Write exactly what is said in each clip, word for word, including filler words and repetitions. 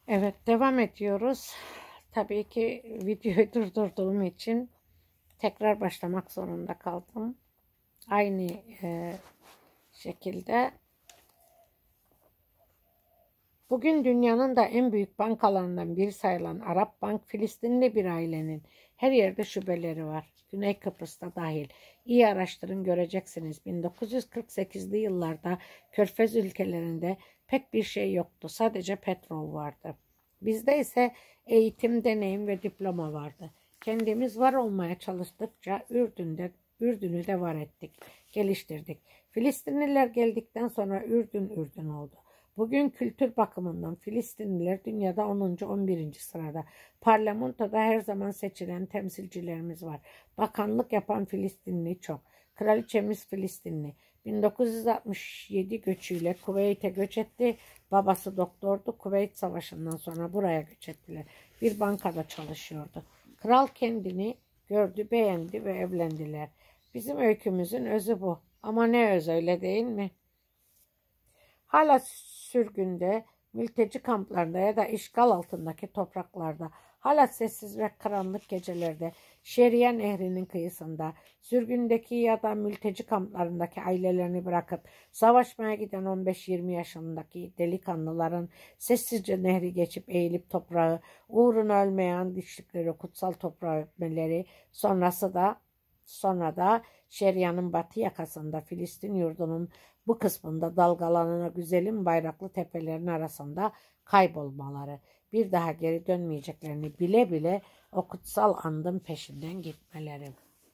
Evet, devam ediyoruz. Tabii ki videoyu durdurduğum için tekrar başlamak zorunda kaldım. Aynı e, şekilde. Bugün dünyanın da en büyük bankalarından biri sayılan Arap Bank, Filistinli bir ailenin her yerde şubeleri var. Güney Kıbrıs'ta dahil. İyi araştırın, göreceksiniz. bin dokuz yüz kırk sekizli yıllarda Körfez ülkelerinde pek bir şey yoktu. Sadece petrol vardı. Bizde ise eğitim, deneyim ve diploma vardı. Kendimiz var olmaya çalıştıkça Ürdün'de Ürdün'ü de var ettik, geliştirdik. Filistinliler geldikten sonra Ürdün Ürdün oldu. Bugün kültür bakımından Filistinliler dünyada onuncu on birinci sırada. Parlamentoda her zaman seçilen temsilcilerimiz var. Bakanlık yapan Filistinli çok. Kraliçemiz Filistinli. bin dokuz yüz altmış yedi göçüyle Kuveyt'e göç etti. Babası doktordu. Kuveyt Savaşı'ndan sonra buraya göç ettiler. Bir bankada çalışıyordu. Kral kendini gördü, beğendi ve evlendiler. Bizim öykümüzün özü bu. Ama ne öz, öyle değil mi? Hala sürgünde, mülteci kamplarında ya da işgal altındaki topraklarda, hala sessiz ve karanlık gecelerde, Şeriye Nehri'nin kıyısında, sürgündeki ya da mülteci kamplarındaki ailelerini bırakıp savaşmaya giden on beş yirmi yaşındaki delikanlıların sessizce nehri geçip eğilip toprağı, uğruna ölmeyen dişlikleri, kutsal toprağı öpmeleri, sonrası da sonra da Şeria'nın batı yakasında Filistin yurdunun bu kısmında dalgalanan güzelim bayraklı tepelerin arasında kaybolmaları, bir daha geri dönmeyeceklerini bile bile o kutsal andın peşinden gitmeleri.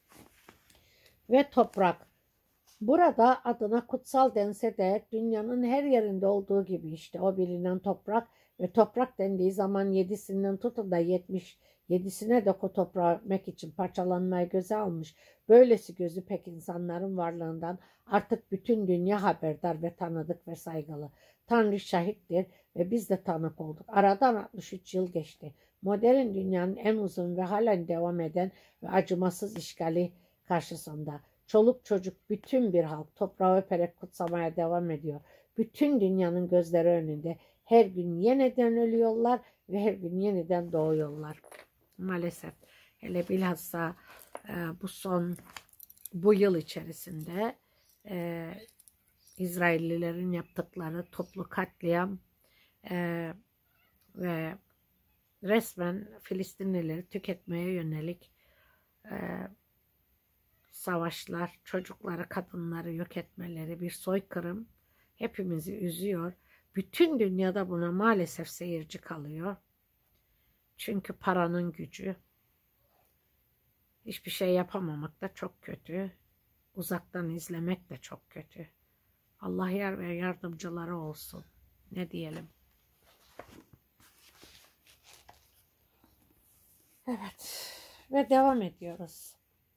Ve toprak. Burada adına kutsal dense de dünyanın her yerinde olduğu gibi işte o bilinen toprak ve toprak dendiği zaman yedisinden tutun da yetmiş yedisine de o toprağı öpmek için parçalanmayı göze almış. Böylesi gözü pek insanların varlığından artık bütün dünya haberdar ve tanıdık ve saygılı. Tanrı şahittir ve biz de tanık olduk. Aradan altmış üç yıl geçti. Modern dünyanın en uzun ve halen devam eden ve acımasız işgali karşısında. Çoluk çocuk bütün bir halk toprağı öperek kutsamaya devam ediyor. Bütün dünyanın gözleri önünde her gün yeniden ölüyorlar ve her gün yeniden doğuyorlar. Maalesef hele bilhassa e, bu son bu yıl içerisinde e, İsraillilerin yaptıkları toplu katliam e, ve resmen Filistinlileri tüketmeye yönelik e, savaşlar, çocukları, kadınları yok etmeleri, bir soykırım hepimizi üzüyor. Bütün dünyada buna maalesef seyirci kalıyor. Çünkü paranın gücü, hiçbir şey yapamamak da çok kötü. Uzaktan izlemek de çok kötü. Allah yar ve yardımcıları olsun. Ne diyelim? Evet. Ve devam ediyoruz.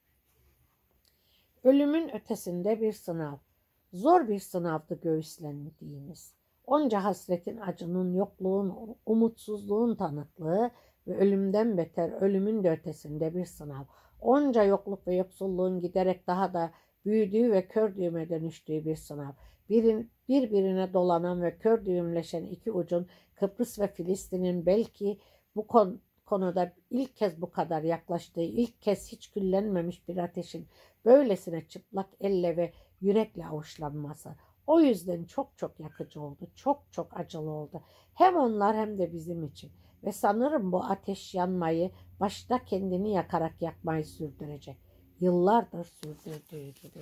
Ölümün ötesinde bir sınav. Zor bir sınavdı göğüslendiğimiz. Onca hasretin, acının, yokluğun, umutsuzluğun tanıklığı ve ölümden beter ölümün de ötesinde bir sınav. Onca yokluk ve yoksulluğun giderek daha da büyüdüğü ve kör düğüme dönüştüğü bir sınav. Birin, birbirine dolanan ve kör düğümleşen iki ucun Kıbrıs ve Filistin'in belki bu konu, konuda ilk kez bu kadar yaklaştığı, ilk kez hiç küllenmemiş bir ateşin böylesine çıplak elle ve yürekle avuçlanması. O yüzden çok çok yakıcı oldu, çok çok acılı oldu. Hem onlar hem de bizim için. Ve sanırım bu ateş yanmayı, başta kendini yakarak yakmayı sürdürecek. Yıllardır sürdürdüğü gibi.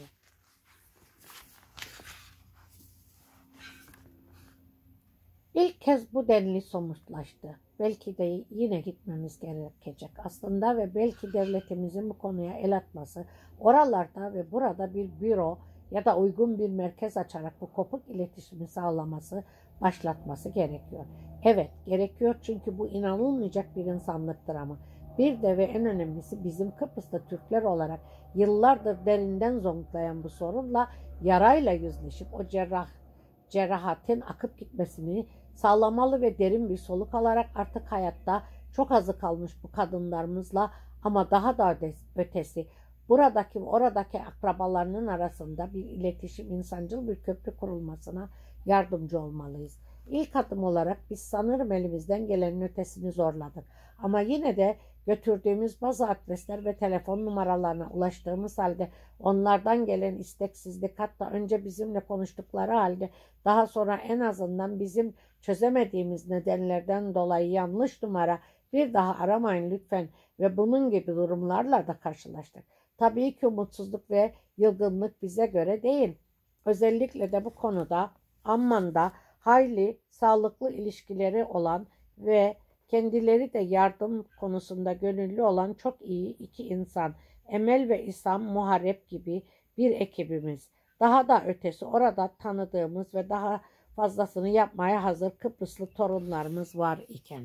İlk kez bu denli somutlaştı. Belki de yine gitmemiz gerekecek aslında ve belki devletimizin bu konuya el atması, oralarda ve burada bir büro ya da uygun bir merkez açarak bu kopuk iletişimi sağlaması, başlatması gerekiyor. Evet, gerekiyor çünkü bu inanılmayacak bir insanlık dramı. Bir de ve en önemlisi bizim Kıbrıs'ta Türkler olarak yıllardır derinden zonklayan bu sorunla yarayla yüzleşip o cerrah cerrahatin akıp gitmesini sağlamalı ve derin bir soluk alarak artık hayatta çok azı kalmış bu kadınlarımızla ama daha da ötesi buradaki oradaki akrabalarının arasında bir iletişim, insancıl bir köprü kurulmasına yardımcı olmalıyız. İlk adım olarak biz sanırım elimizden gelenin ötesini zorladık. Ama yine de götürdüğümüz bazı adresler ve telefon numaralarına ulaştığımız halde onlardan gelen isteksizlik, hatta önce bizimle konuştukları halde daha sonra en azından bizim çözemediğimiz nedenlerden dolayı yanlış numara, bir daha aramayın lütfen ve bunun gibi durumlarla da karşılaştık. Tabii ki umutsuzluk ve yılgınlık bize göre değil. Özellikle de bu konuda Amman'da hayli sağlıklı ilişkileri olan ve kendileri de yardım konusunda gönüllü olan çok iyi iki insan, Emel ve İsam Muharrep gibi bir ekibimiz. Daha da ötesi orada tanıdığımız ve daha fazlasını yapmaya hazır Kıbrıslı torunlarımız var iken.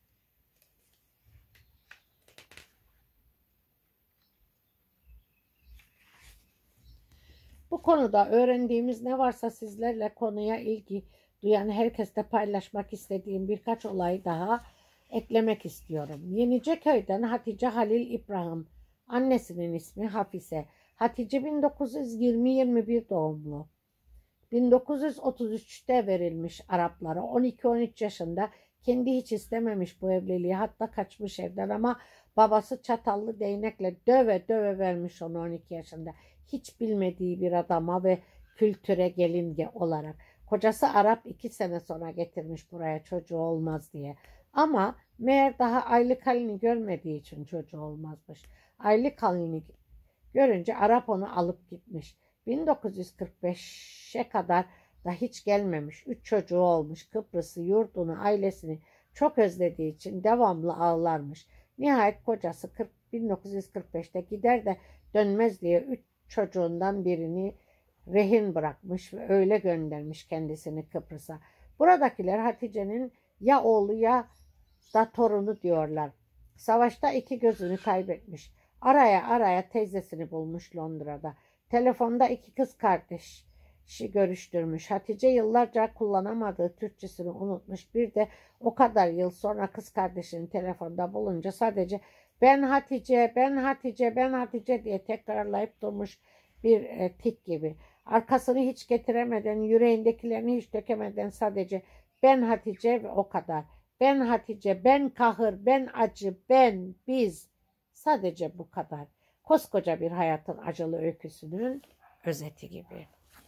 Bu konuda öğrendiğimiz ne varsa sizlerle konuya ilgi duyan herkesle paylaşmak istediğim birkaç olay daha eklemek istiyorum. Yeniceköy'den Hatice Halil İbrahim, annesinin ismi Hafize. Hatice bin dokuz yüz yirmi yirmi bir doğumlu. bin dokuz yüz otuz üçte verilmiş Araplara. on iki on üç yaşında, kendi hiç istememiş bu evliliği, hatta kaçmış evden ama babası çatallı değnekle döve döve vermiş onu on iki yaşında. Hiç bilmediği bir adama ve kültüre gelin olarak. Kocası Arap, iki sene sonra getirmiş buraya çocuğu olmaz diye. Ama meğer daha aylık halini görmediği için çocuğu olmazmış. Aylık halini görünce Arap onu alıp gitmiş. bin dokuz yüz kırk beşe kadar da hiç gelmemiş. Üç çocuğu olmuş. Kıbrıs'ı, yurdunu, ailesini çok özlediği için devamlı ağlarmış. Nihayet kocası bin dokuz yüz kırk beşte gider de dönmez diye üç çocuğundan birini rehin bırakmış ve öyle göndermiş kendisini Kıbrıs'a. Buradakiler Hatice'nin ya oğlu ya da torunu diyorlar. Savaşta iki gözünü kaybetmiş. Araya araya teyzesini bulmuş Londra'da. Telefonda iki kız kardeşi görüştürmüş. Hatice yıllarca kullanamadığı Türkçesini unutmuş. Bir de o kadar yıl sonra kız kardeşini telefonda bulunca sadece ben Hatice, ben Hatice, ben Hatice diye tekrarlayıp durmuş bir e, tik gibi. Arkasını hiç getiremeden, yüreğindekilerini hiç dökemeden sadece ben Hatice ve o kadar. Ben Hatice, ben kahır, ben acı, ben, biz. Sadece bu kadar. Koskoca bir hayatın acılı öyküsünün özeti gibi.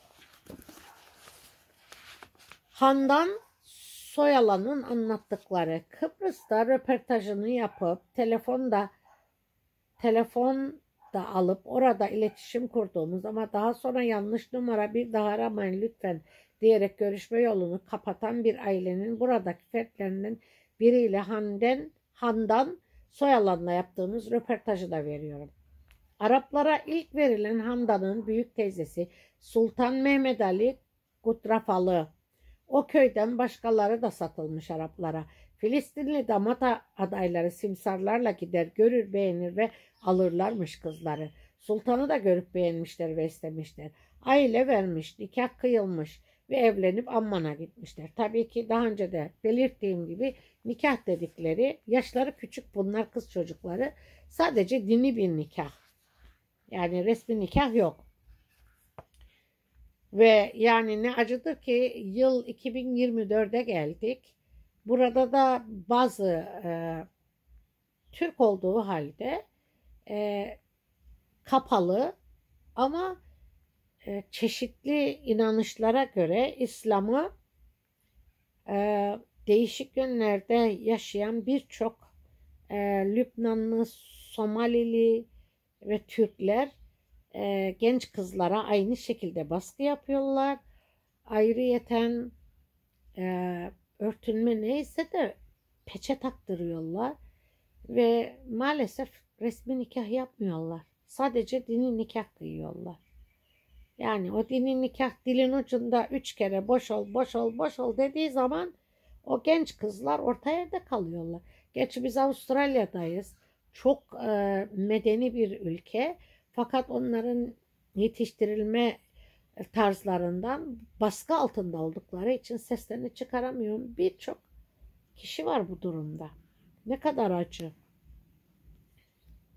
Handan Soyalan'ın anlattıkları. Kıbrıs'ta röportajını yapıp telefonda telefon da alıp orada iletişim kurduğumuz ama daha sonra yanlış numara, bir daha aramayın lütfen diyerek görüşme yolunu kapatan bir ailenin buradaki fertlerinden biriyle Handan, Handan Soyalan'la yaptığımız röportajı da veriyorum. Araplara ilk verilen Handan'ın büyük teyzesi Sultan Mehmet Ali Gutrafalı. O köyden başkaları da satılmış Araplara. Filistinli damat adayları simsarlarla gider, görür, beğenir ve alırlarmış kızları. Sultanı da görüp beğenmişler ve istemişler. Aile vermiş, nikah kıyılmış ve evlenip Amman'a gitmişler. Tabii ki daha önce de belirttiğim gibi nikah dedikleri, yaşları küçük bunlar kız çocukları, sadece dini bir nikah. Yani resmi nikah yok. Ve yani ne acıdır ki yıl iki bin yirmi dörde geldik. Burada da bazı e, Türk olduğu halde e, kapalı ama e, çeşitli inanışlara göre İslam'ı e, değişik yönlerde yaşayan birçok e, Lübnanlı, Somalili ve Türkler e, genç kızlara aynı şekilde baskı yapıyorlar. Ayrıyeten e, örtünme neyse de peçe taktırıyorlar ve maalesef resmi nikah yapmıyorlar. Sadece dini nikah kıyıyorlar. Yani o dini nikah dilin ucunda üç kere boş ol, boş ol, boş ol dediği zaman o genç kızlar orta yerde kalıyorlar. Gerçi biz Avustralya'dayız. Çok e, medeni bir ülke. Fakat onların yetiştirilme tarzlarından baskı altında oldukları için seslerini çıkaramıyorum. Birçok kişi var bu durumda. Ne kadar acı.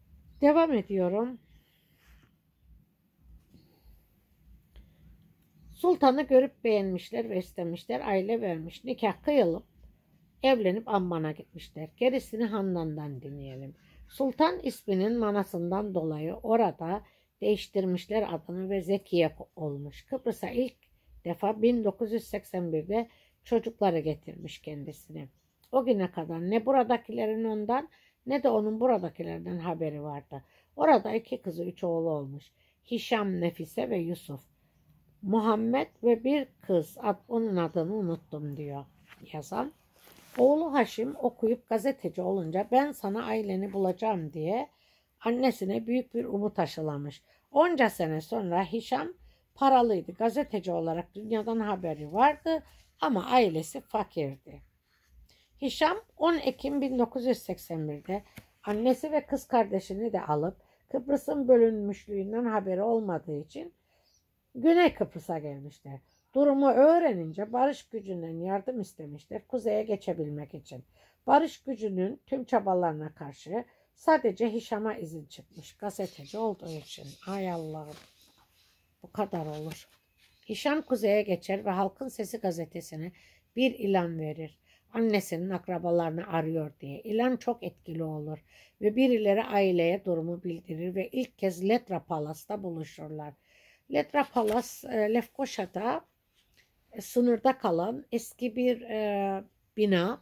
Devam ediyorum. Sultanı görüp beğenmişler ve istemişler. Aile vermiş. Nikah kıyılıp evlenip Amman'a gitmişler. Gerisini Handan'dan dinleyelim. Sultan isminin manasından dolayı orada değiştirmişler adını ve Zekiye olmuş. Kıbrıs'a ilk defa bin dokuz yüz seksen birde çocukları getirmiş kendisine. O güne kadar ne buradakilerin ondan ne de onun buradakilerden haberi vardı. Orada iki kızı üç oğlu olmuş. Hişam, Nefise ve Yusuf. Muhammed ve bir kız, onun adını unuttum diyor yazan. Oğlu Haşim okuyup gazeteci olunca ben sana aileni bulacağım diye annesine büyük bir umut aşılamış. Onca sene sonra Hişam paralıydı. Gazeteci olarak dünyadan haberi vardı ama ailesi fakirdi. Hişam on Ekim bin dokuz yüz seksen birde annesi ve kız kardeşini de alıp Kıbrıs'ın bölünmüşlüğünden haberi olmadığı için Güney Kıbrıs'a gelmişler. Durumu öğrenince barış gücünden yardım istemişler kuzeye geçebilmek için. Barış gücünün tüm çabalarına karşı sadece Hişam'a izin çıkmış gazeteci olduğu için. Ay Allah'ım, bu kadar olur. Hişam kuzeye geçer ve Halkın Sesi gazetesine bir ilan verir. Annesinin akrabalarını arıyor diye. İlan çok etkili olur ve birileri aileye durumu bildirir ve ilk kez Letra Palas'ta buluşurlar. Letra Palas, e, Lefkoşa'da e, sınırda kalan eski bir e, bina.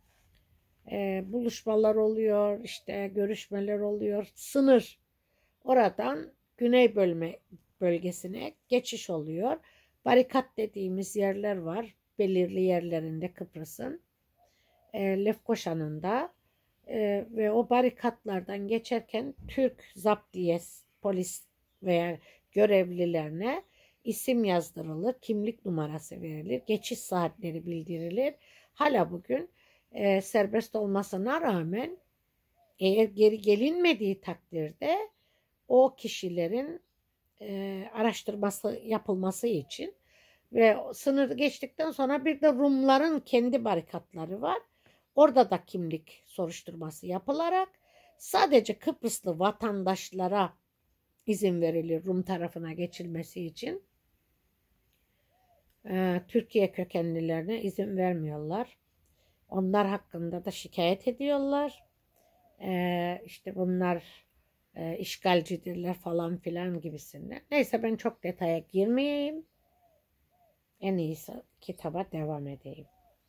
E, buluşmalar oluyor, işte görüşmeler oluyor. Sınır. Oradan güney bölme bölgesine geçiş oluyor. Barikat dediğimiz yerler var. Belirli yerlerinde Kıbrıs'ın. E, Lefkoşa'nın da. E, ve o barikatlardan geçerken Türk zaptiyes polis veya görevlilerine isim yazdırılır, kimlik numarası verilir, geçiş saatleri bildirilir. Hala bugün e, serbest olmasına rağmen eğer geri gelinmediği takdirde o kişilerin e, araştırması yapılması için ve sınır geçtikten sonra bir de Rumların kendi barikatları var. Orada da kimlik soruşturması yapılarak sadece Kıbrıslı vatandaşlara izin verilir Rum tarafına geçilmesi için. Ee, Türkiye kökenlilerine izin vermiyorlar. Onlar hakkında da şikayet ediyorlar. Ee, işte bunlar e, işgalcidirler falan filan gibisinden. Neyse ben çok detaya girmeyeyim. En iyisi kitaba devam edeyim.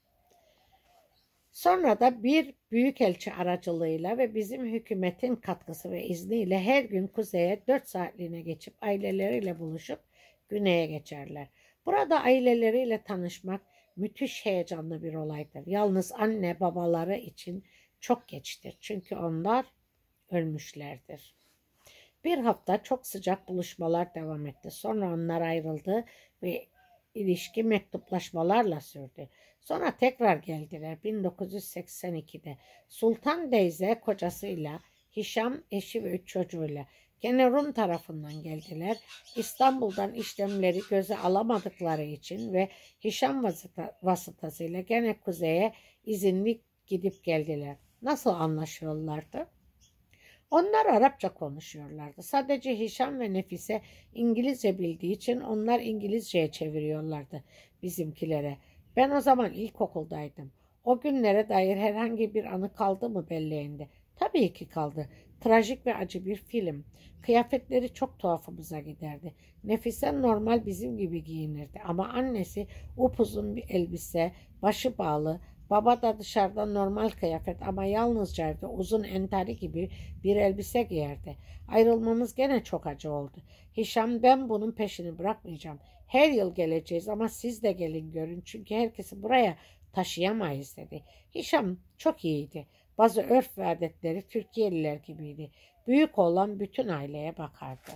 Sonra da bir büyükelçi aracılığıyla ve bizim hükümetin katkısı ve izniyle her gün kuzeye dört saatliğine geçip aileleriyle buluşup güneye geçerler. Burada aileleriyle tanışmak müthiş heyecanlı bir olaydır. Yalnız anne babaları için çok geçtir. Çünkü onlar ölmüşlerdir. Bir hafta çok sıcak buluşmalar devam etti. Sonra onlar ayrıldı ve ilişki mektuplaşmalarla sürdü. Sonra tekrar geldiler bin dokuz yüz seksen ikide. Sultan Deyze kocasıyla, Hişam eşi ve üç çocuğuyla gene Rum tarafından geldiler. İstanbul'dan işlemleri göze alamadıkları için ve Hişam vasıta, vasıtasıyla gene kuzeye izinli gidip geldiler. Nasıl anlaşıyorlardı? Onlar Arapça konuşuyorlardı. Sadece Hişam ve Nefise İngilizce bildiği için onlar İngilizceye çeviriyorlardı bizimkilere. Ben o zaman ilkokuldaydım. O günlere dair herhangi bir anı kaldı mı belleğinde? Tabii ki kaldı. Trajik ve acı bir film. Kıyafetleri çok tuhafımıza giderdi. Nefise normal bizim gibi giyinirdi ama annesi upuzun bir elbise, başı bağlı, baba da dışarıda normal kıyafet ama yalnızca evde uzun entari gibi bir elbise giyerdi. Ayrılmamız gene çok acı oldu. Hişam ben bunun peşini bırakmayacağım. Her yıl geleceğiz ama siz de gelin görün çünkü herkesi buraya taşıyamayız dedi. Hişam çok iyiydi. Bazı örf ve adetleri Türkiye'liler gibiydi. Büyük olan bütün aileye bakardı.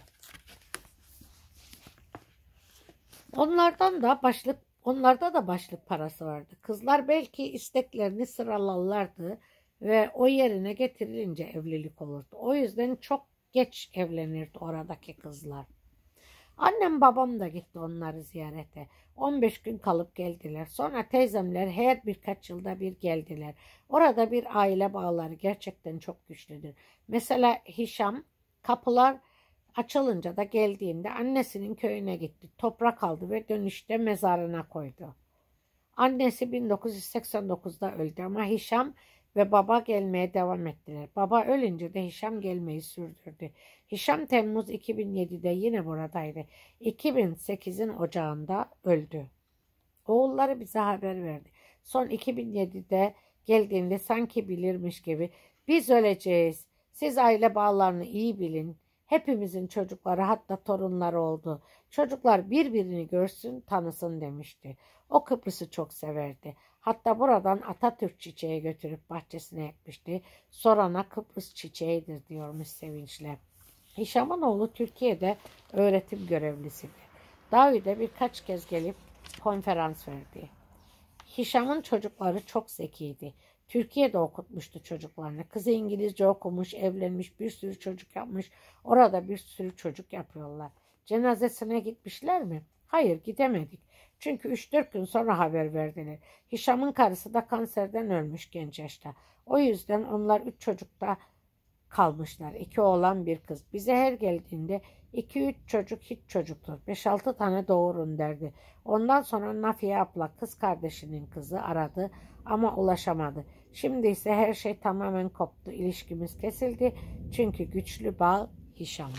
Onlardan da başlık Onlarda da başlık parası vardı. Kızlar belki isteklerini sıralarlardı ve o yerine getirilince evlilik olurdu. O yüzden çok geç evlenirdi oradaki kızlar. Annem babam da gitti onları ziyarete. on beş gün kalıp geldiler. Sonra teyzemler her birkaç yılda bir geldiler. Orada bir aile bağları gerçekten çok güçlüdür. Mesela Hişam kapılar Açılınca da geldiğinde annesinin köyüne gitti. Toprak aldı ve dönüşte mezarına koydu. Annesi bin dokuz yüz seksen dokuzda öldü ama Hişam ve baba gelmeye devam ettiler. Baba ölünce de Hişam gelmeyi sürdürdü. Hişam Temmuz iki bin yedide yine buradaydı. iki bin sekizin ocağında öldü. Oğulları bize haber verdi. Son iki bin yedide geldiğinde sanki bilirmiş gibi biz öleceğiz. Siz aile bağlarını iyi bilin. Hepimizin çocukları hatta torunları oldu. Çocuklar birbirini görsün, tanısın demişti. O Kıbrıs'ı çok severdi. Hatta buradan Atatürk çiçeği götürüp bahçesine ekmişti. Sorana Kıbrıs çiçeğidir diyormuş sevinçle. Hişam'ın oğlu Türkiye'de öğretim görevlisiydi. Davide birkaç kez gelip konferans verdi. Hişam'ın çocukları çok zekiydi. Türkiye'de okutmuştu çocuklarını. Kızı İngilizce okumuş, evlenmiş, bir sürü çocuk yapmış. Orada bir sürü çocuk yapıyorlar. Cenazesine gitmişler mi? Hayır, gidemedik. Çünkü üç dört gün sonra haber verdiler. Hişam'ın karısı da kanserden ölmüş genç yaşta. O yüzden onlar üç çocukta kalmışlar. İki oğlan bir kız. Bize her geldiğinde iki üç çocuk hiç çocuktur. Beş altı tane doğurun derdi. Ondan sonra Nafiye abla kız kardeşinin kızı aradı ama ulaşamadı. Şimdi ise her şey tamamen koptu. İlişkimiz kesildi. Çünkü güçlü bağ Hişam'dı.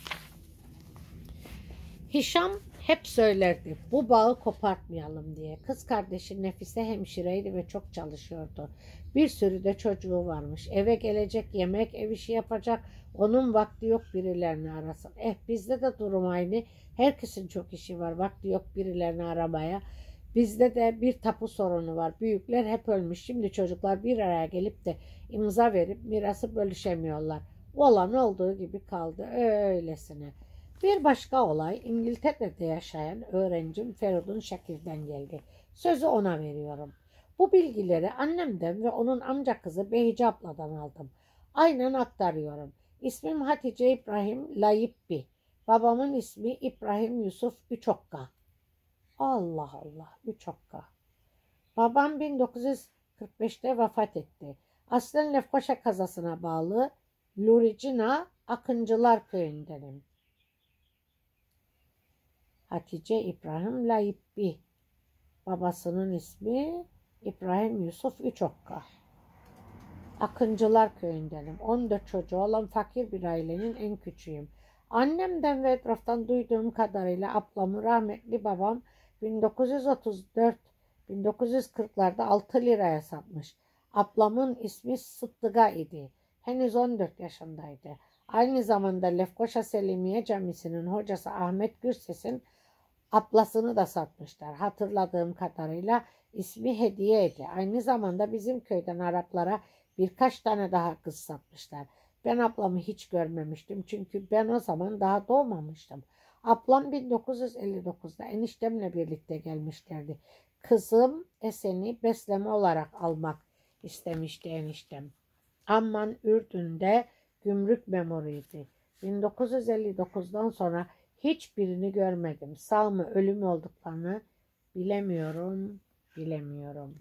Hişam hep söylerdi bu bağı kopartmayalım diye. Kız kardeşi Nefise hemşireydi ve çok çalışıyordu. Bir sürü de çocuğu varmış. Eve gelecek, yemek, ev işi yapacak. Onun vakti yok birilerini arasın. Eh bizde de durum aynı. Herkesin çok işi var. Vakti yok birilerini aramaya. Bizde de bir tapu sorunu var. Büyükler hep ölmüş. Şimdi çocuklar bir araya gelip de imza verip mirası bölüşemiyorlar. Olan olduğu gibi kaldı öylesine. Bir başka olay İngiltere'de yaşayan öğrencim Feridun Şakir'den geldi. Sözü ona veriyorum. Bu bilgileri annemden ve onun amca kızı Behice abladan aldım. Aynen aktarıyorum. İsmim Hatice İbrahim Layipbi. Babamın ismi İbrahim Yusuf Üçokka. Allah Allah, Üçokka. Babam bin dokuz yüz kırk beşte vefat etti. Aslen Lefkoşa kazasına bağlı Luricina Akıncılar köyündenim. Hatice İbrahim Layipbi. Babasının ismi İbrahim Yusuf Üçokka. Akıncılar köyündenim. on dört çocuğu olan fakir bir ailenin en küçüğüyüm. Annemden ve etraftan duyduğum kadarıyla ablamı rahmetli babam bin dokuz yüz otuz dört bin dokuz yüz kırklarda altı liraya satmış. Ablamın ismi Sıddıga idi. Henüz on dört yaşındaydı. Aynı zamanda Lefkoşa Selimiye Camisi'nin hocası Ahmet Gürses'in ablasını da satmışlar. Hatırladığım kadarıyla ismi Hediye'ydi. Aynı zamanda bizim köyden Araplara birkaç tane daha kız satmışlar. Ben ablamı hiç görmemiştim çünkü ben o zaman daha doğmamıştım. Ablam bin dokuz yüz elli dokuzda eniştemle birlikte gelmişlerdi. Kızım Esen'i besleme olarak almak istemişti eniştem. Amman Ürdün'de gümrük memuruydu. bin dokuz yüz elli dokuzdan sonra hiçbirini görmedim. Sağ mı ölü mü olduklarını bilemiyorum, bilemiyorum.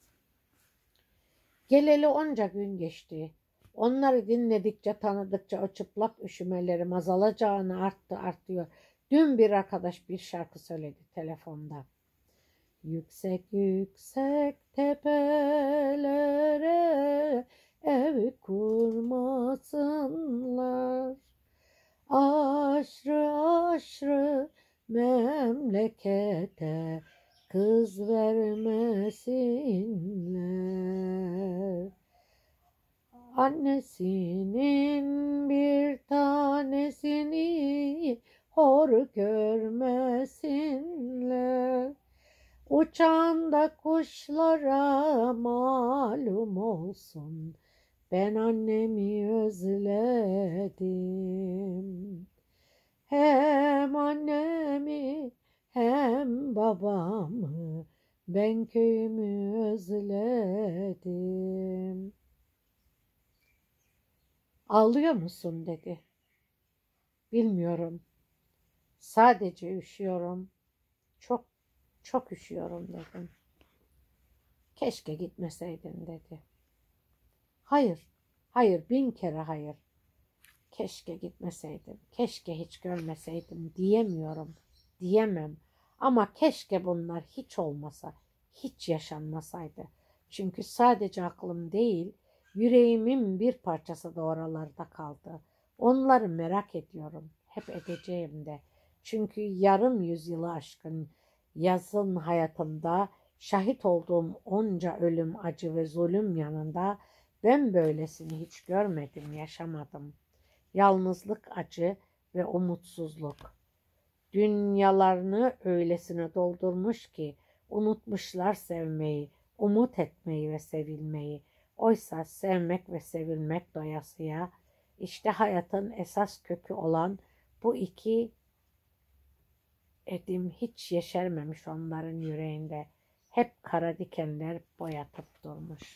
Geleli onca gün geçti. Onları dinledikçe, tanıdıkça o çıplak üşümelerim azalacağını arttı, artıyor. Dün bir arkadaş bir şarkı söyledi telefonda. Yüksek yüksek tepelere ev kurmasınlar. Aşrı aşrı memlekete kız vermesinler. Annesinin bir tanesini hor görmesinler. Uçan da kuşlara malum olsun. Ben annemi özledim. Hem annemi hem babamı ben köyümü özledim. Ağlıyor musun dedi. Bilmiyorum. Sadece üşüyorum. Çok çok üşüyorum dedim. Keşke gitmeseydin dedi. Hayır, hayır bin kere hayır. keşke gitmeseydim, keşke hiç görmeseydim diyemiyorum, diyemem. Ama keşke bunlar hiç olmasa, hiç yaşanmasaydı. Çünkü sadece aklım değil, yüreğimin bir parçası da oralarda kaldı. Onları merak ediyorum, hep edeceğim de. Çünkü yarım yüzyılı aşkın yazın hayatımda şahit olduğum onca ölüm, acı ve zulüm yanında ben böylesini hiç görmedim, yaşamadım. Yalnızlık, acı ve umutsuzluk. Dünyalarını öylesine doldurmuş ki unutmuşlar sevmeyi, umut etmeyi ve sevilmeyi. Oysa sevmek ve sevilmek doyasıya, işte hayatın esas kökü olan bu iki edim hiç yeşermemiş onların yüreğinde. Hep kara dikenler boyatıp durmuş.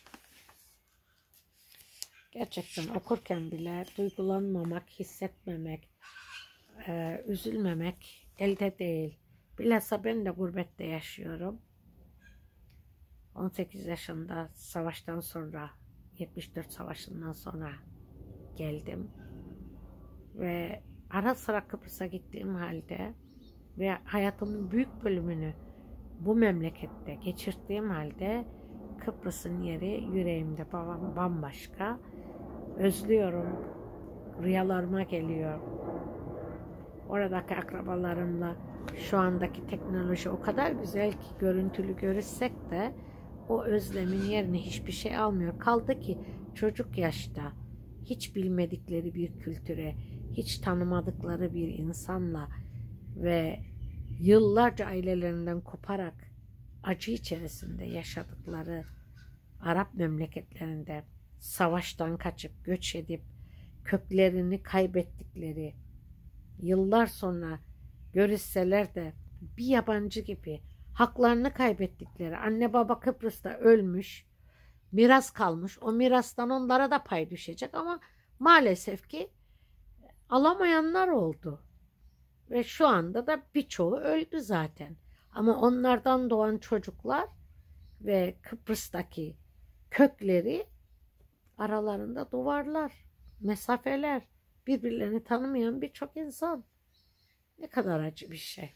Gerçekten okurken bile duygulanmamak, hissetmemek, e, üzülmemek elde değil. Bilhassa ben de gurbette yaşıyorum. on sekiz yaşında savaştan sonra, yetmiş dört savaşından sonra geldim. Ve ara sıra Kıbrıs'a gittiğim halde ve hayatımın büyük bölümünü bu memlekette geçirdiğim halde Kıbrıs'ın yeri yüreğimde bambaşka. Özlüyorum. Rüyalarıma geliyor. Oradaki akrabalarımla şu andaki teknoloji o kadar güzel ki görüntülü görüşsek de o özlemin yerini hiçbir şey almıyor. Kaldı ki çocuk yaşta hiç bilmedikleri bir kültüre, hiç tanımadıkları bir insanla ve yıllarca ailelerinden koparak acı içerisinde yaşadıkları Arap memleketlerinde savaştan kaçıp göç edip köklerini kaybettikleri, yıllar sonra görüşseler de bir yabancı gibi haklarını kaybettikleri, anne baba Kıbrıs'ta ölmüş, miras kalmış, o mirastan onlara da pay düşecek ama maalesef ki alamayanlar oldu. Ve şu anda da birçoğu öldü zaten. Ama onlardan doğan çocuklar ve Kıbrıs'taki kökleri aralarında duvarlar, mesafeler, birbirlerini tanımayan birçok insan. Ne kadar acı bir şey.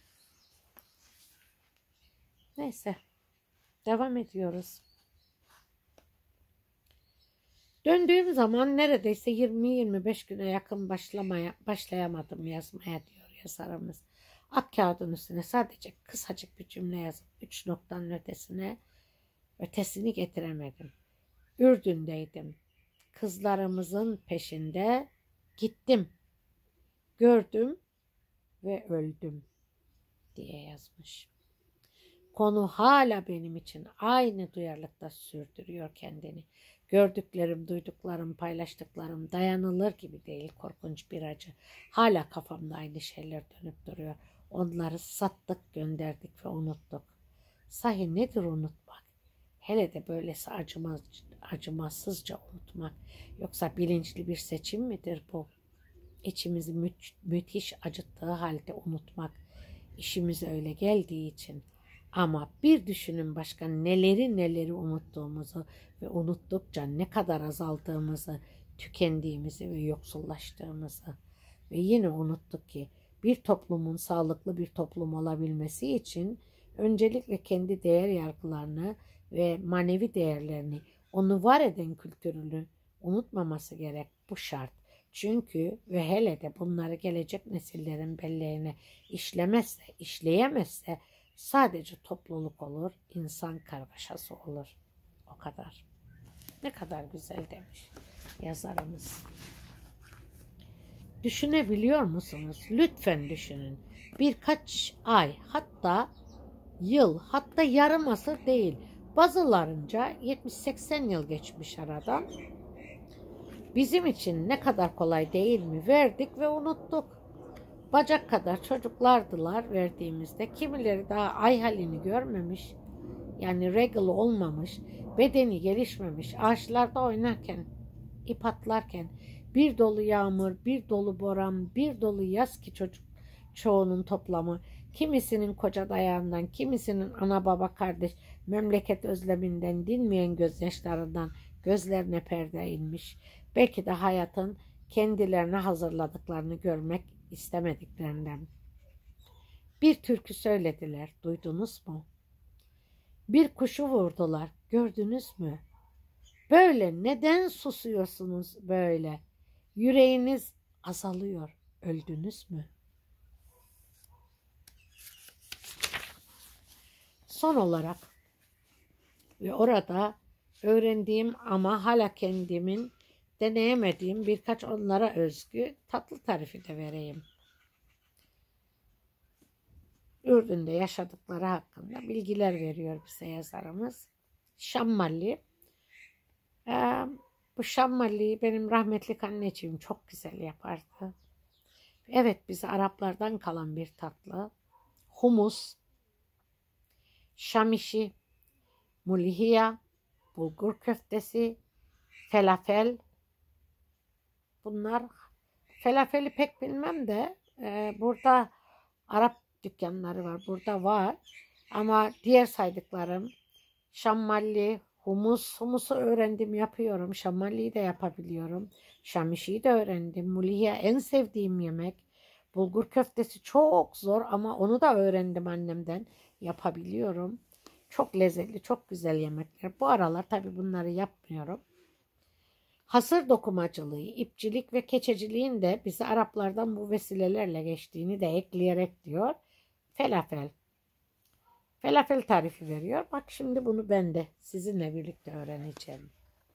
Neyse, devam ediyoruz. Döndüğüm zaman neredeyse yirmi yirmi beş güne yakın başlamaya, başlayamadım yazmaya diyor yazarımız. Ak kağıdın üstüne sadece kısacık bir cümle yazıp üç noktanın ötesine ötesini getiremedim. Ürdün'deydim. Kızlarımızın peşinde gittim. Gördüm ve öldüm diye yazmış. Konu hala benim için aynı duyarlılıkta sürdürüyor kendini. Gördüklerim, duyduklarım, paylaştıklarım dayanılır gibi değil, korkunç bir acı. Hala kafamda aynı şeyler dönüp duruyor. Onları sattık, gönderdik ve unuttuk. Sahi nedir unutmak? Hele de böylesi acımaz, acımasızca unutmak. Yoksa bilinçli bir seçim midir bu? İçimizi mü müthiş acıttığı halde unutmak. İşimize öyle geldiği için. Ama bir düşünün başka neleri neleri unuttuğumuzu ve unuttukça ne kadar azaldığımızı, tükendiğimizi ve yoksullaştığımızı. Ve yine unuttuk ki bir toplumun sağlıklı bir toplum olabilmesi için öncelikle kendi değer yargılarını ve manevi değerlerini, onu var eden kültürünü unutmaması gerek. Bu şart. Çünkü ve hele de bunları gelecek nesillerin belleğine işlemezse, işleyemezse sadece topluluk olur, insan kargaşası olur. O kadar. Ne kadar güzel demiş yazarımız. Düşünebiliyor musunuz? Lütfen düşünün. Birkaç ay, hatta yıl, hatta yarım asır değil. Bazılarınca yetmiş seksen yıl geçmiş aradan. Bizim için ne kadar kolay değil mi? Verdik ve unuttuk. Bacak kadar çocuklardılar verdiğimizde. Kimileri daha ay halini görmemiş. Yani regal olmamış. Bedeni gelişmemiş. Ağaçlarda oynarken, ip atlarken bir dolu yağmur, bir dolu boran, bir dolu yaz ki çocuk çoğunun toplamı. Kimisinin koca dayağından, kimisinin ana baba kardeş memleket özleminden, dinmeyen gözyaşlarından gözlerine perde inmiş. Belki de hayatın kendilerine hazırladıklarını görmek istemediklerinden. Bir türkü söylediler, duydunuz mu? Bir kuşu vurdular, gördünüz mü? Böyle neden susuyorsunuz böyle? Yüreğiniz azalıyor, öldünüz mü? Son olarak ve orada öğrendiğim ama hala kendimin deneyemediğim birkaç onlara özgü tatlı tarifi de vereyim. Ürdün'de yaşadıkları hakkında bilgiler veriyor bize yazarımız. Şammalli. Ee, bu şammalliyi benim rahmetli anneciğim çok güzel yapardı. Evet, bize Araplardan kalan bir tatlı. Humus, şamişi, mulihiya, bulgur köftesi, felafel. Bunlar, felafeli pek bilmem de e, burada Arap dükkanları var. Burada var. Ama diğer saydıklarım şammalli, humus. Humusu öğrendim, yapıyorum. Şammalliyi de yapabiliyorum. Şamişiyi de öğrendim. Mulihiya en sevdiğim yemek. Bulgur köftesi çok zor ama onu da öğrendim annemden. Yapabiliyorum. Çok lezzetli, çok güzel yemekler. Bu aralar tabii bunları yapmıyorum. Hasır dokumacılığı, ipçilik ve keçeciliğin de bizi Araplardan bu vesilelerle geçtiğini de ekleyerek diyor. Felafel. Felafel tarifi veriyor. Bak şimdi bunu ben de sizinle birlikte öğreneceğim.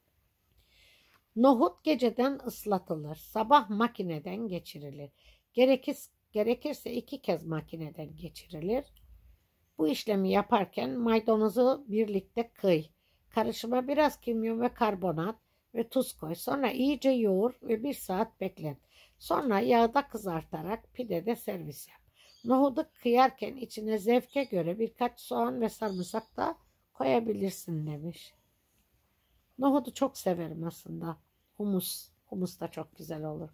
Nohut geceden ıslatılır. Sabah makineden geçirilir. Gerekir, gerekirse iki kez makineden geçirilir. Bu işlemi yaparken maydanozu birlikte kıy. Karışıma biraz kimyon ve karbonat ve tuz koy. Sonra iyice yoğur ve bir saat beklet. Sonra yağda kızartarak pidede servis yap. Nohudu kıyarken içine zevke göre birkaç soğan ve sarımsak da koyabilirsin demiş. Nohudu çok severim aslında. Humus. Humus da çok güzel olur.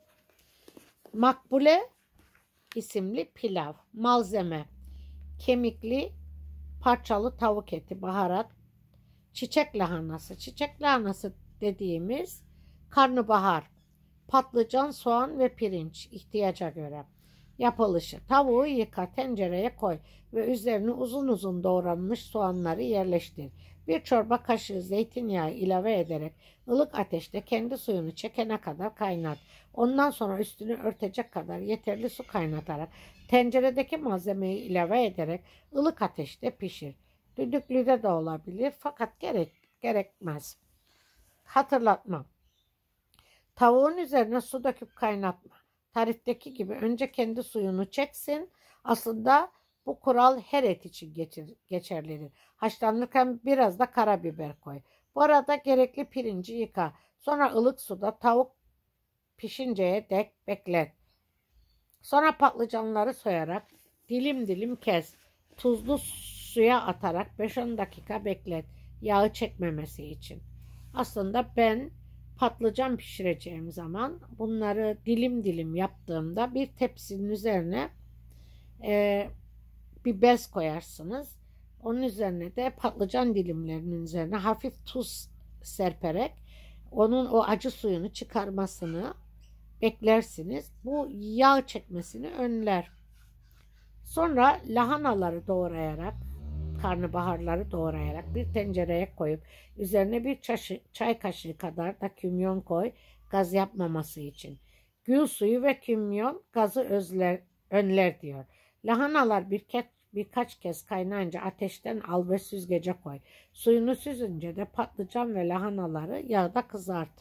Makbule isimli pilav. Malzeme: kemikli parçalı tavuk eti, baharat, çiçek lahanası. Çiçek lahanası dediğimiz karnabahar, patlıcan, soğan ve pirinç ihtiyaca göre. Yapılışı: tavuğu yıka, tencereye koy ve üzerine uzun uzun doğranmış soğanları yerleştir. Bir çorba kaşığı zeytinyağı ilave ederek ılık ateşte kendi suyunu çekene kadar kaynat. Ondan sonra üstünü örtecek kadar yeterli su kaynatarak tenceredeki malzemeyi ilave ederek ılık ateşte pişir. Düdüklüde de olabilir fakat gerek gerekmez. Hatırlatma: tavuğun üzerine su döküp kaynatma. Tarifteki gibi önce kendi suyunu çeksin. Aslında bu kural her et için geçer, geçerlidir. Haşlanırken biraz da karabiber koy. Bu arada gerekli pirinci yıka. Sonra ılık suda tavuk pişinceye dek beklet. Sonra patlıcanları soyarak dilim dilim kes. Tuzlu suya atarak beş on dakika beklet. Yağı çekmemesi için. Aslında ben patlıcan pişireceğim zaman bunları dilim dilim yaptığımda bir tepsinin üzerine e, bir bez koyarsınız. Onun üzerine de patlıcan dilimlerinin üzerine hafif tuz serperek onun o acı suyunu çıkarmasını beklersiniz. Bu yağ çekmesini önler. Sonra lahanaları doğrayarak, karnabaharları doğrayarak bir tencereye koyup üzerine bir çaşı, çay kaşığı kadar da kimyon koy, gaz yapmaması için. Gül suyu ve kimyon gazı özler, önler diyor. Lahanalar birkaç, birkaç kez kaynayınca ateşten al ve süzgece koy. Suyunu süzünce de patlıcan ve lahanaları yağda kızart.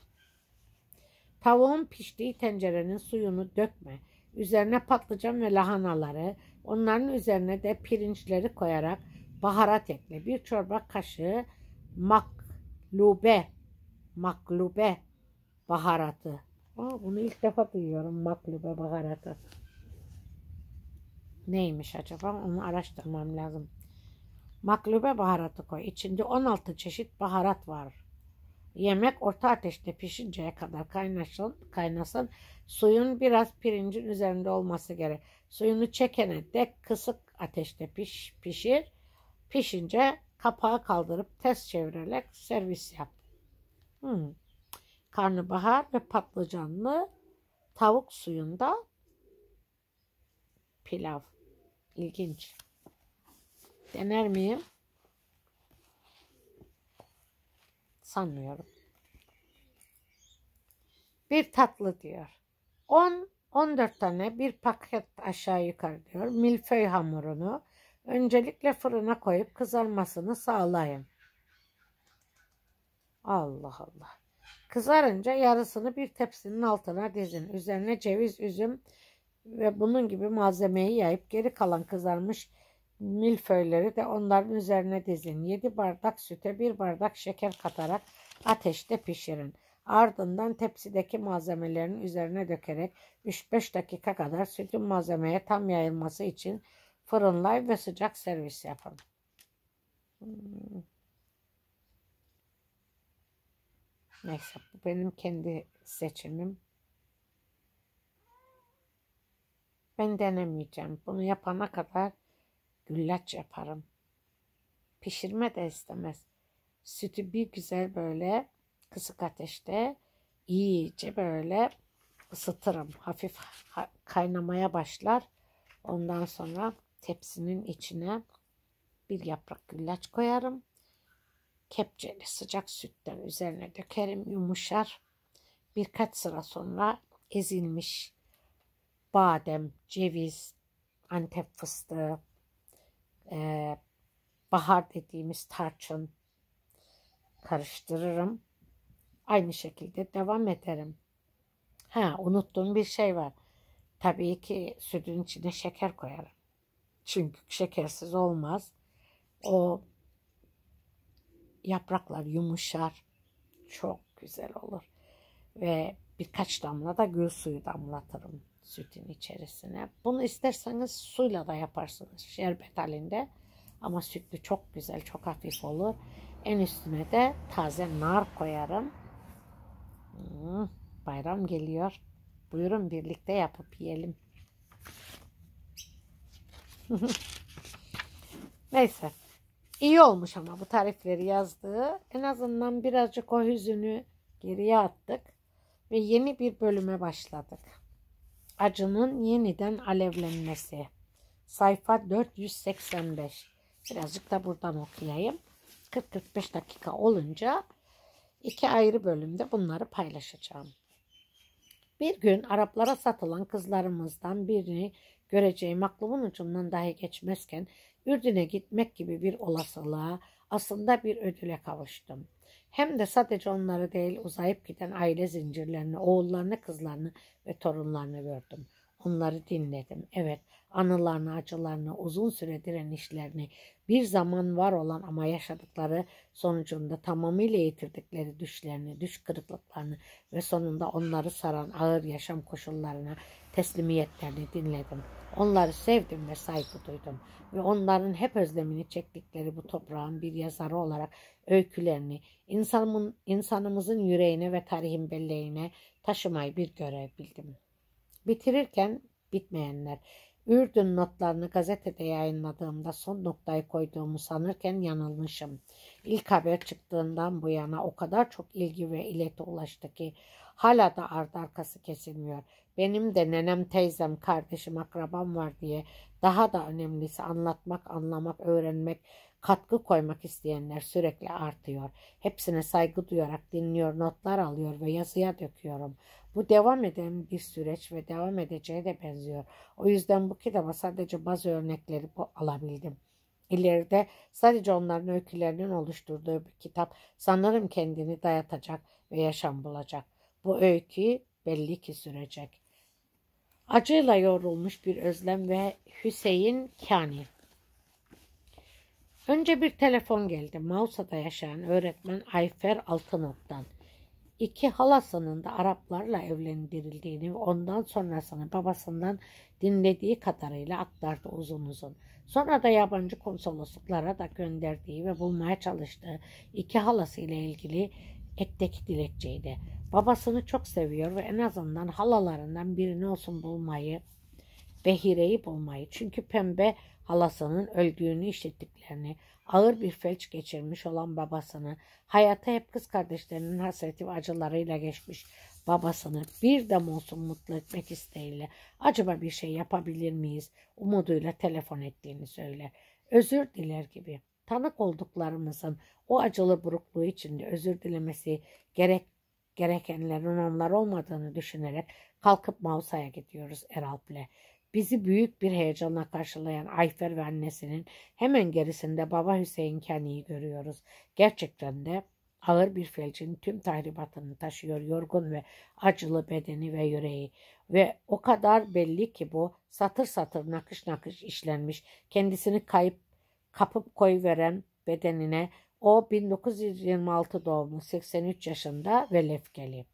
Tavuğun piştiği tencerenin suyunu dökme. Üzerine patlıcan ve lahanaları, onların üzerine de pirinçleri koyarak baharat ekle. Bir çorba kaşığı maklube, maklube baharatı. Aa, bunu ilk defa duyuyorum, maklube baharatı. Neymiş acaba? Onu araştırmam lazım. Maklube baharatı koy. İçinde on altı çeşit baharat var. Yemek orta ateşte pişinceye kadar kaynasın, kaynasın. Suyun biraz pirincin üzerinde olması gerek. Suyunu çekene dek kısık ateşte piş, pişir. Pişince kapağı kaldırıp ters çevirerek servis yap. Hmm. Karnabahar ve patlıcanlı Tavuk suyunda pilav. İlginç. Dener miyim? Sanmıyorum. Bir tatlı diyor. on on dört tane bir paket aşağı yukarı diyor. Milföy hamurunu öncelikle fırına koyup kızarmasını sağlayın. Allah Allah. Kızarınca yarısını bir tepsinin altına dizin. Üzerine ceviz, üzüm ve bunun gibi malzemeyi yayıp geri kalan kızarmış milföyleri de onların üzerine dizin. yedi bardak süte bir bardak şeker katarak ateşte pişirin. Ardından tepsideki malzemelerin üzerine dökerek üç beş dakika kadar sütün malzemeye tam yayılması için fırınlayın ve sıcak servis yapın. Hmm. Neyse, bu benim kendi seçimim. Ben denemeyeceğim. Bunu yapana kadar güllaç yaparım. Pişirme de istemez. Sütü bir güzel böyle kısık ateşte iyice böyle ısıtırım. Hafif kaynamaya başlar. Ondan sonra tepsinin içine bir yaprak güllaç koyarım. Kepçeli sıcak sütten üzerine dökerim, yumuşar. Birkaç sıra sonra ezilmiş badem, ceviz, Antep fıstığı, e, bahar dediğimiz tarçın karıştırırım. Aynı şekilde devam ederim. Ha, unuttuğum bir şey var. Tabii ki sütün içine şeker koyarım. Çünkü şekersiz olmaz. O yapraklar yumuşar. Çok güzel olur. Ve birkaç damla da gül suyu damlatırım sütün içerisine. Bunu isterseniz suyla da yaparsınız şerbet halinde. Ama sütlü çok güzel, çok hafif olur. En üstüne de taze nar koyarım. Hmm, bayram geliyor. Buyurun birlikte yapıp yiyelim. Neyse. İyi olmuş ama bu tarifleri yazdığı. En azından birazcık o hüzünü geriye attık. Ve yeni bir bölüme başladık. Acının yeniden alevlenmesi. Sayfa dört yüz seksen beş. Birazcık da buradan okuyayım. kırk kırk beş dakika olunca iki ayrı bölümde bunları paylaşacağım. Bir gün Araplara satılan kızlarımızdan birini göreceğim aklımın ucundan dahi geçmezken Ürdün'e gitmek gibi bir olasılığa, aslında bir ödüle kavuştum. Hem de sadece onları değil, uzayıp giden aile zincirlerini, oğullarını, kızlarını ve torunlarını gördüm. Onları dinledim. Evet, anılarını, acılarını, uzun süre direnişlerini, bir zaman var olan ama yaşadıkları sonucunda tamamıyla yitirdikleri düşlerini, düş kırıklıklarını ve sonunda onları saran ağır yaşam koşullarına teslimiyetlerini dinledim. Onları sevdim ve saygı duydum. Ve onların hep özlemini çektikleri bu toprağın bir yazarı olarak öykülerini insanın, insanımızın yüreğine ve tarihin belleğine taşımayı bir görev bildim. Bitirirken bitmeyenler, Ürdün notlarını gazetede yayınladığımda son noktayı koyduğumu sanırken yanılmışım. İlk haber çıktığından bu yana o kadar çok ilgi ve ileti ulaştı ki hala da ardı arkası kesilmiyor. Benim de nenem, teyzem, kardeşim, akrabam var diye daha da önemlisi anlatmak, anlamak, öğrenmek, katkı koymak isteyenler sürekli artıyor. Hepsine saygı duyarak dinliyor, notlar alıyor ve yazıya döküyorum. Bu devam eden bir süreç ve devam edeceğe de benziyor. O yüzden bu kitaba sadece bazı örnekleri alabildim. İleride sadece onların öykülerinin oluşturduğu bir kitap sanırım kendini dayatacak ve yaşam bulacak. Bu öykü belli ki sürecek. Acıyla yoğrulmuş bir özlem ve Hüseyin Kani. Önce bir telefon geldi. Mausa'da yaşayan öğretmen Ayfer Altınok'tan. İki halasının da Araplarla evlendirildiğini ve ondan sonrasını babasından dinlediği kadarıyla aktardı uzun uzun. Sonra da yabancı konsolosluklara da gönderdiği ve bulmaya çalıştığı iki halası ile ilgili ekteki dilekçeydi. Babasını çok seviyor ve en azından halalarından birini olsun bulmayı, Behire'yi bulmayı. Çünkü Pembe halasının öldüğünü işittiklerini, ağır bir felç geçirmiş olan babasını, hayata hep kız kardeşlerinin hasreti ve acılarıyla geçmiş babasını bir dem olsun mutlu etmek isteğiyle acaba bir şey yapabilir miyiz umuduyla telefon ettiğini söyler. Özür diler gibi. Tanık olduklarımızın o acılı burukluğu içinde özür dilemesi gerek gerekenlerin onlar olmadığını düşünerek kalkıp Mausa'ya gidiyoruz Eralp'le. Bizi büyük bir heyecanla karşılayan Ayfer ve annesinin hemen gerisinde baba Hüseyin Kani'yi görüyoruz. Gerçekten de ağır bir felcin tüm tahribatını taşıyor yorgun ve acılı bedeni ve yüreği. Ve o kadar belli ki bu satır satır nakış nakış işlenmiş, kendisini kayıp kapıp koyuveren bedenine o bin dokuz yüz yirmi altı doğumlu seksen üç yaşında ve lefkeli.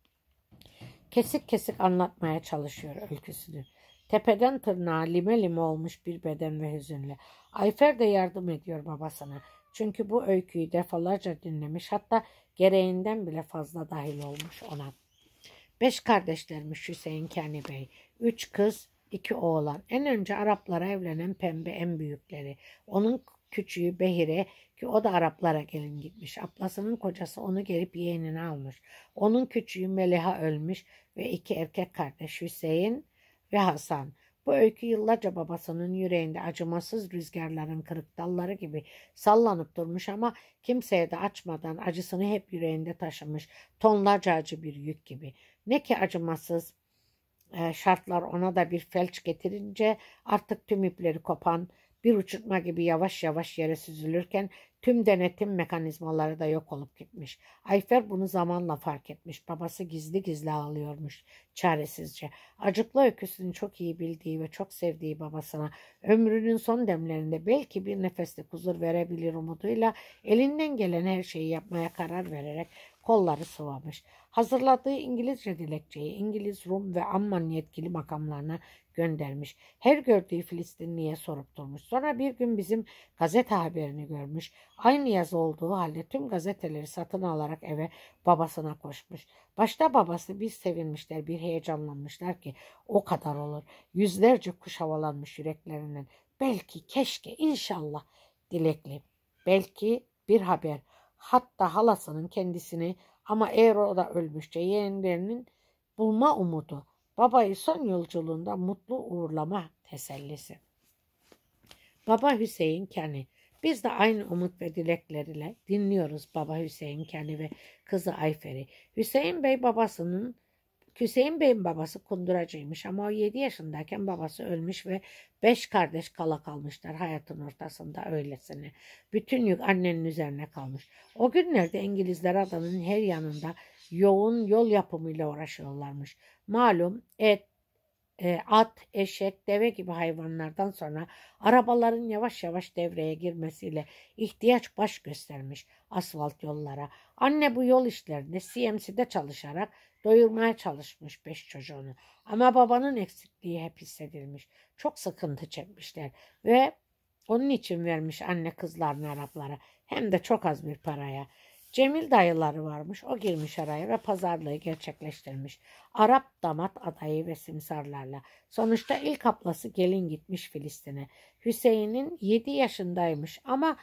Kesik kesik anlatmaya çalışıyor öyküsünü. Tepeden tırnağa lime lime olmuş bir beden ve hüzünle. Ayfer de yardım ediyor babasına. Çünkü bu öyküyü defalarca dinlemiş, hatta gereğinden bile fazla dahil olmuş ona. Beş kardeşlermiş Hüseyin Kani Bey. Üç kız, iki oğlan. En önce Araplara evlenen Pembe en büyükleri. Onun küçüğü Behire ki o da Araplara gelin gitmiş. Ablasının kocası onu gelip yeğenini almış. Onun küçüğü Meliha ölmüş ve iki erkek kardeş Hüseyin ve Hasan. Bu öykü yıllarca babasının yüreğinde acımasız rüzgarların kırık dalları gibi sallanıp durmuş ama kimseye de açmadan acısını hep yüreğinde taşımış, tonlarca acı bir yük gibi. Ne ki acımasız e, şartlar ona da bir felç getirince artık tüm ipleri kopan bir uçurtma gibi yavaş yavaş yere süzülürken tüm denetim mekanizmaları da yok olup gitmiş. Ayfer bunu zamanla fark etmiş. Babası gizli gizli ağlıyormuş çaresizce. Acıklı öyküsünü çok iyi bildiği ve çok sevdiği babasına ömrünün son demlerinde belki bir nefeslik huzur verebilir umuduyla elinden gelen her şeyi yapmaya karar vererek kolları sıvamış. Hazırladığı İngilizce dilekçeyi İngiliz, Rum ve Amman yetkili makamlarına göndermiş. Her gördüğü Filistinliye sorup durmuş. Sonra bir gün bizim gazete haberini görmüş. Aynı yazı olduğu halde tüm gazeteleri satın alarak eve babasına koşmuş. Başta babası bir sevinmişler, bir heyecanlanmışlar ki o kadar olur. Yüzlerce kuş havalanmış yüreklerinden. Belki, keşke, inşallah dilekli. Belki bir haber. Hatta halasının kendisini ama eğer o da ölmüşçe yeğenlerinin bulma umudu. Babayı son yolculuğunda mutlu uğurlama tesellisi. Baba Hüseyin Kani. Biz de aynı umut ve dilekleriyle dinliyoruz Baba Hüseyin Kani ve kızı Ayfer'i. Hüseyin Bey babasının Hüseyin Bey'in babası kunduracıymış ama o yedi yaşındayken babası ölmüş ve beş kardeş kala kalmışlar hayatın ortasında öylesine. Bütün yük annenin üzerine kalmış. O günlerde İngilizler adanın her yanında yoğun yol yapımıyla uğraşıyorlarmış. Malum et, e, at, eşek, deve gibi hayvanlardan sonra arabaların yavaş yavaş devreye girmesiyle ihtiyaç baş göstermiş asfalt yollara. Anne bu yol işlerinde C M C'de çalışarak doyurmaya çalışmış beş çocuğunu. Ama babanın eksikliği hep hissedilmiş. Çok sıkıntı çekmişler ve onun için vermiş anne kızlarını Araplara. Hem de çok az bir paraya. Cemil dayıları varmış. O girmiş araya ve pazarlığı gerçekleştirmiş. Arap damat adayı ve simsarlarla. Sonuçta ilk ablası gelin gitmiş Filistin'e. Hüseyin'in yedi yaşındaymış ama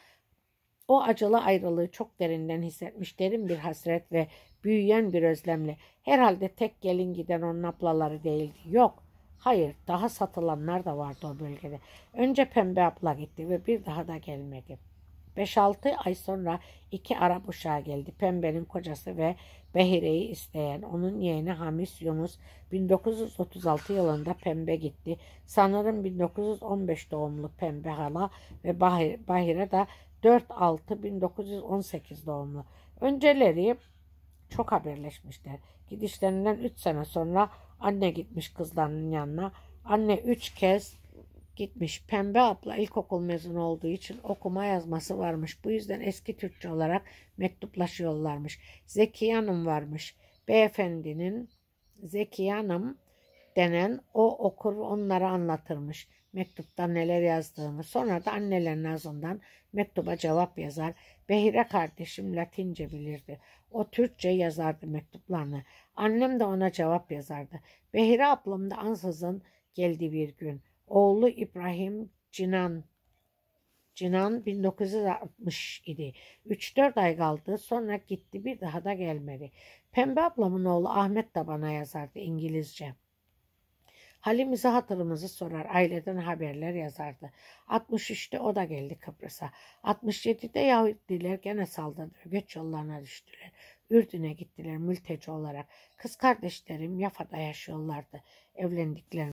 o acılı ayrılığı çok derinden hissetmiş. Derin bir hasret ve büyüyen bir özlemle. Herhalde tek gelin giden onun ablaları değildi. Yok. Hayır, daha satılanlar da vardı o bölgede. Önce Pembe abla gitti ve bir daha da gelmedi. beş altı ay sonra iki Arap uşağı geldi. Pembe'nin kocası ve Behire'yi isteyen onun yeğeni Hamis Yunus bin dokuz yüz otuz altı yılında Pembe gitti. Sanırım bin dokuz yüz on beş doğumlu Pembe hala ve Bahire de dört altı bin dokuz yüz on sekiz doğumlu. Önceleri çok haberleşmişler. Gidişlerinden üç sene sonra anne gitmiş kızlarının yanına. Anne üç kez gitmiş. Pembe abla ilkokul mezunu olduğu için okuma yazması varmış. Bu yüzden eski Türkçe olarak mektuplaşıyorlarmış. Zekiye Hanım varmış. Beyefendinin Zekiye Hanım denen o okur onlara anlatırmış. Mektupta neler yazdığını. Sonra da annelerin ağzından mektuba cevap yazar. Behire kardeşim Latince bilirdi. O Türkçe yazardı mektuplarını. Annem de ona cevap yazardı. Behire ablam da ansızın geldi bir gün. Oğlu İbrahim Cinan Cinan bin dokuz yüz altmış idi. üç dört ay kaldı, sonra gitti, bir daha da gelmedi. Pembe ablamın oğlu Ahmet de bana yazardı İngilizce. Halimizi hatırımızı sorar, aileden haberler yazardı. altmış üçte o da geldi Kıbrıs'a. altmış yedide Yahudiler gene saldırdı, göç yollarına düştüler. Ürdün'e gittiler mülteci olarak. Kız kardeşlerim Yafa'da yaşıyorlardı. Evlendiklerinde